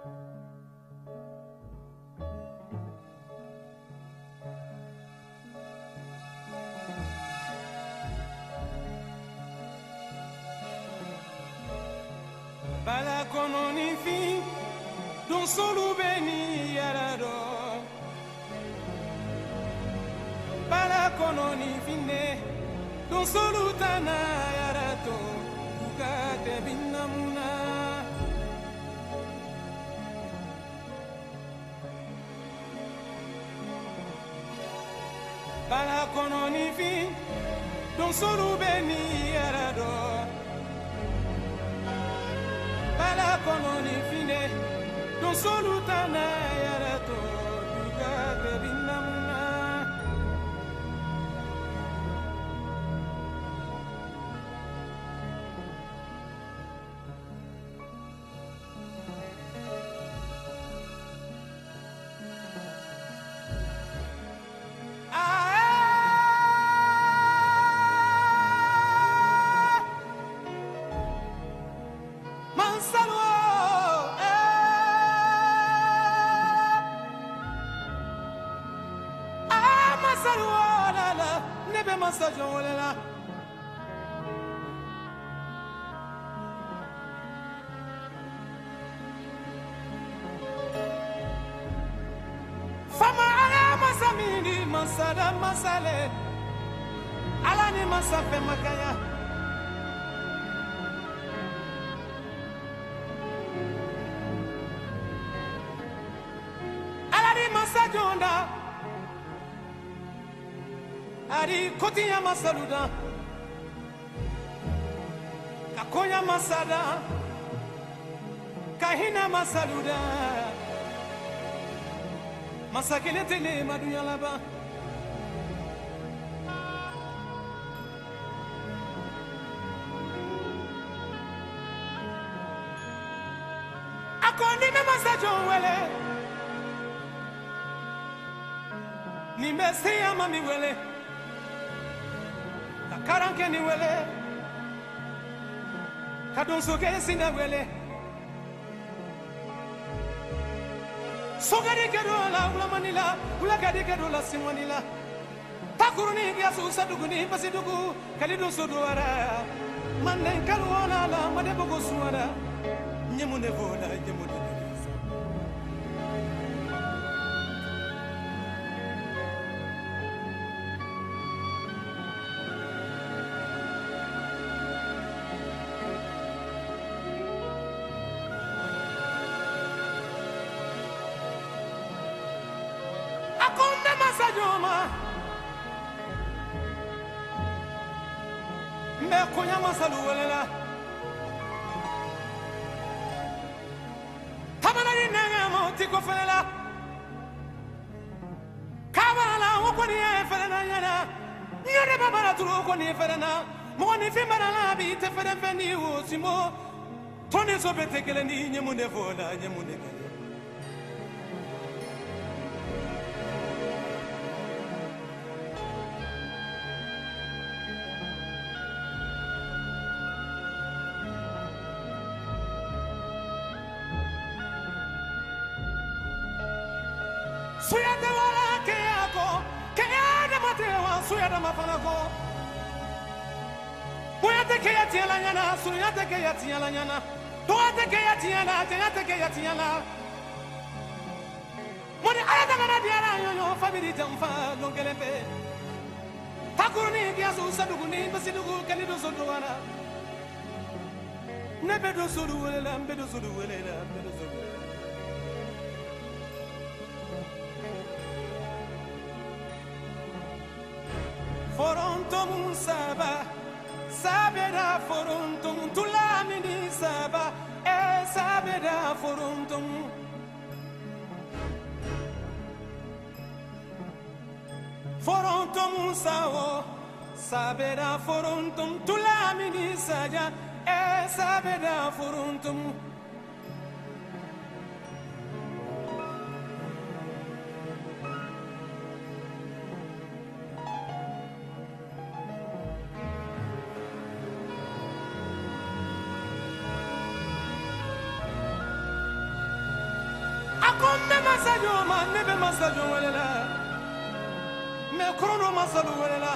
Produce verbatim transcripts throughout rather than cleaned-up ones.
Bala kono ni fi don solu beni yarado. Bala kono ni finne don solu tana yarato. Ukate binamuna. Bala kono ni fi don solu beni yarado. Bala kono ni fine don solu tana yarato duga te binamuna. Masajolela Fama ala masamini masada masale Alani masafe makaya Alani masajonda Ari kotinya masaluda Kakonya masada Kahina masaluda Masakine tele madunya laba Akondi me masajo wele Nimbe siya mami wele Karanke ni wele Kadon soke sina wele Sogari kedo la ula manila Ula gadi kedo la simwanila Takuruni kia susa duguni pasi dugu Kalidu suduara Manden kaluona la madebogo suara Nyemune vola nyemune Me konya masalu welela Tamana ni nanga mo tiko felela Kabala wokoni e felena nyana Nyore babara turu wokoni felena Mwani fimbara la bi te fere feni wo simo Tone so bete kele ni nyemune vola nyemune kele Suyate wala keyako, keyade matewa suyade mafanako. Muyate keyati ala nyana, suyate keyati ala nyana. Doate keyati ala, teyate keyati ala. Muni ayata ngana diara yoyo family jamfa longelembe. Takuruni kiasu saduguni basidugu kalido soduwana. Nebedo sodu welela, bedo sodu welela, bedo sodu. Foronto saba, sabera foronto tulamini saba, e sabera foronto. Foronto sawo, sabera foronto tulamini saja, e sabera foronto. Akombe masajo ma nebe masajo welela me krono masalu welela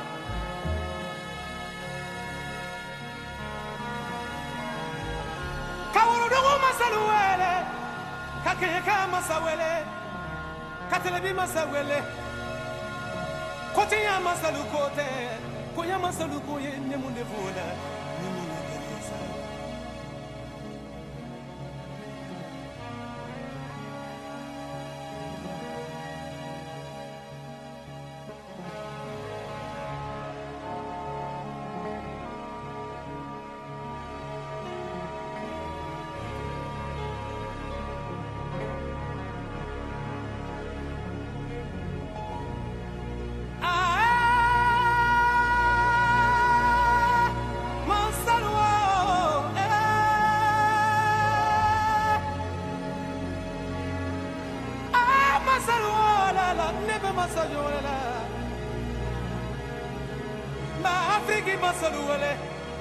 Kawuru dogo masalu wele Kakeka masawele Katelebi masawele Kote ya masalu kote Koya masalu koye nemunde voda Nemunde keleza Masajola, ma Afriki masaluele,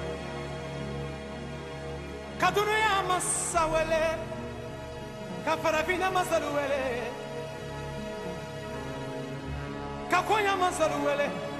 Kadunya masawele, Kafarafina masaluele, Kakoya masaluele.